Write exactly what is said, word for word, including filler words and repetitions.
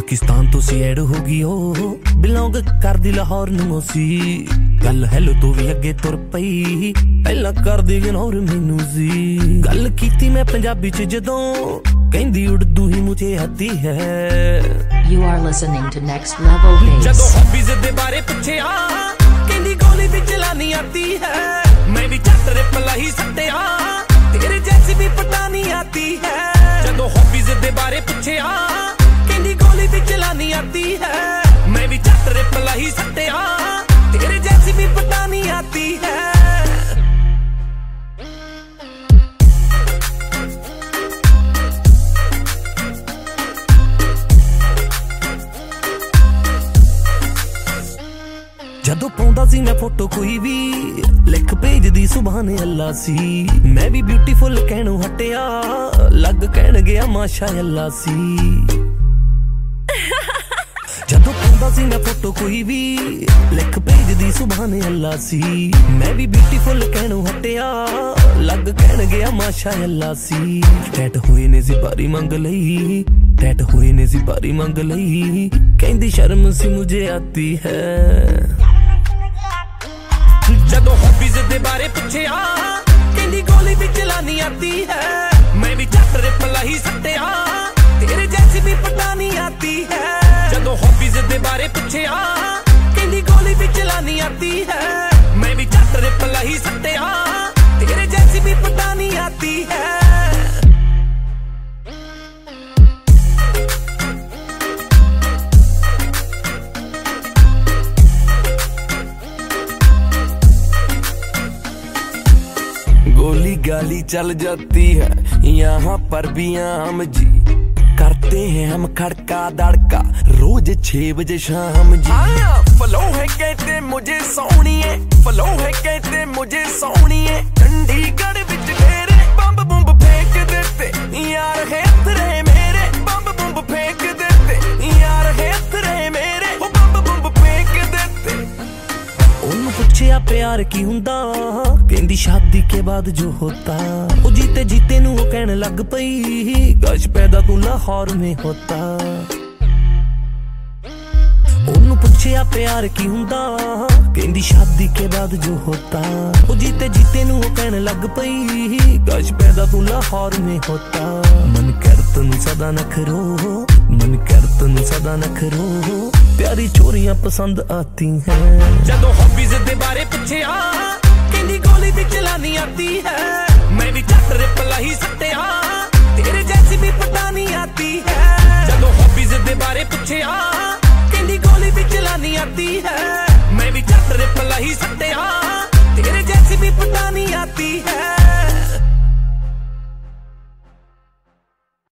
पाकिस्तान तो सी ऐड हो गई ओ बिलोंग कर दी लाहौर नूं सी गल हैलो तो भी अगे तुर पई पहला कर दी इग्नोर मैनू सी गल कीती मैं पंजाबी च जदों कहंदी उर्दू ही मुझे आती है। You are listening to Next Level Bass। जदों हॉबीज दे बारे पूछे आ कहंदी गोली भी चलानी आती है मैं भी चट रिपल ही सट्टे आ तेरे जैसी भी पटानी आती है। जदों हॉबीज दे बारे पूछे आ कहंदी गोली भी चलानी आती है मैं भी चट रिपल ही सट्टे आ तेरे जैसी भी पटानी आती है। जदों पाउंदा सी मैं फोटो कोई भी लिख भेज दी सुभान अल्लाह सी मैं भी ब्यूटीफुल कहणों हटिया लग कहण गया माशा अल्लाह सी। जदों पाउंदा सी मैं फोटो कोई भी लिख भेज दी सुभान अल्लाह सी मैं भी ब्यूटीफुल कहणों हटिया लग कहण गया माशा अल्लाह सी। टैट हुए ने ज़िबारी मंग लई टैट हुए ने ज़िबारी मंग लई कहंदी शर्म सी मुझे आती है। जदों हॉबीज दे बारे पूछे आ कहंदी गोली भी चलानी आती है मैं भी चट रिपल ही सट्टे आ तेरे जैसी भी पटानी आती है। जदों हॉबीज दे बारे पूछे आ कहंदी गोली भी चलानी आती है मैं भी चट रिपल ही सट्टे आ तेरे जैसी भी पटानी आती है। गोली गाली चल जाती है यहाँ पर भी हम जी करते हैं हम खड़का दड़का रोज छह बजे शाम जी। फलो है कहते मुझे सोनिए फलो है कहते मुझे सोनिए चंडीगढ़ विच मेरे बम्ब बुम्ब फेंक देते यार है तेरे मेरे बम्ब बुम्ब फेंक देते यार है तेरे मेरे बम्ब बुम्ब फेंक देते। ओनू पूछया प्यार की हुंदा कहंदी शादी के बाद जो होता ओ जीते जीते नू कहने लग पई गश पैदा तू लाहौर में होता। ओनू पूछया प्यार की हुंदा कहंदी शादी के बाद जो होता ओ जीते जीते नू कहने लग पई गश पैदा तू लाहौर में होता। मन कर तनू सदा नखरो मन कर तनू सदा नखरो प्यारी चोरियां पसंद आती हैं। जदों हॉबीज दे बारे पूछे आ कहंदी गोली भी चलानी आती है मैं भी चट रिपल ही सट्टे आ तेरे जैसी भी पटानी आती है। जदों हॉबीज दे बारे पूछे आ कहंदी गोली भी चलानी आती है